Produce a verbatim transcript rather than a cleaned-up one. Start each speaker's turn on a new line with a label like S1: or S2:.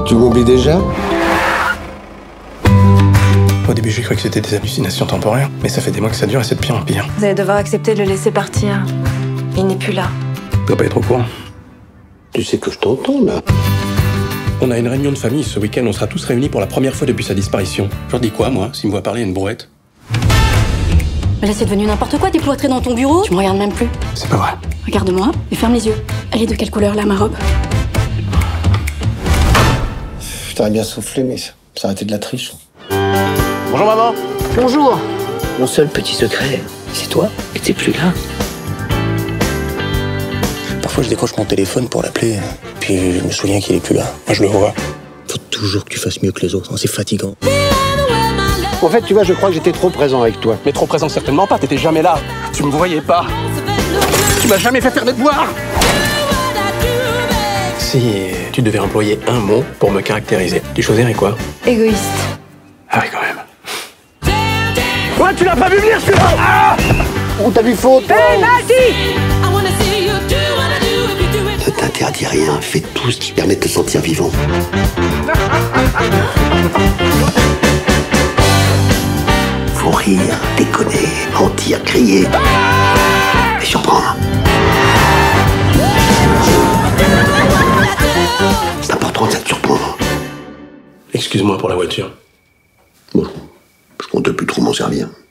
S1: Tu m'oublies déjà?
S2: Au début, j'ai cru que c'était des hallucinations temporaires, mais ça fait des mois que ça dure et c'est de pire en pire.
S3: Vous allez devoir accepter de le laisser partir. Il n'est plus là.
S2: Tu dois pas être au courant.
S1: Tu sais que je t'entends, là.
S2: On a une réunion de famille ce week-end, on sera tous réunis pour la première fois depuis sa disparition. Je leur dis quoi, moi, s'ils me voient parler à une brouette?
S4: Mais là, c'est devenu n'importe quoi, t'es cloîtré dans ton bureau. Tu me regardes même plus.
S2: C'est pas vrai.
S4: Regarde-moi et ferme les yeux. Elle est de quelle couleur, là, ma robe?
S1: Je t'aurais bien soufflé, mais ça aurait été de la triche.
S2: Bonjour, maman.
S5: Bonjour. Mon seul petit secret, c'est toi et t'es plus là.
S6: Parfois, je décroche mon téléphone pour l'appeler, puis je me souviens qu'il est plus là. Moi, je le vois. Faut toujours que tu fasses mieux que les autres, c'est fatigant.
S1: En fait, tu vois, je crois que j'étais trop présent avec toi.
S2: Mais trop présent, certainement pas, t'étais jamais là. Tu me voyais pas. Tu m'as jamais fait faire mes devoirs. Si tu devais employer un mot pour me caractériser, tu choisirais quoi?
S3: Égoïste.
S2: Ah oui, quand même. Ouais, tu l'as pas vu venir, celui-là! Ah,
S1: On t'a vu faute, toi.
S7: Ne t'interdis rien, fais tout ce qui permet de te sentir vivant. Faut rire, déconner, mentir, crier et surprendre. C'est important de te surprendre.
S2: Excuse-moi pour la voiture.
S7: Bon, je compte plus trop m'en servir.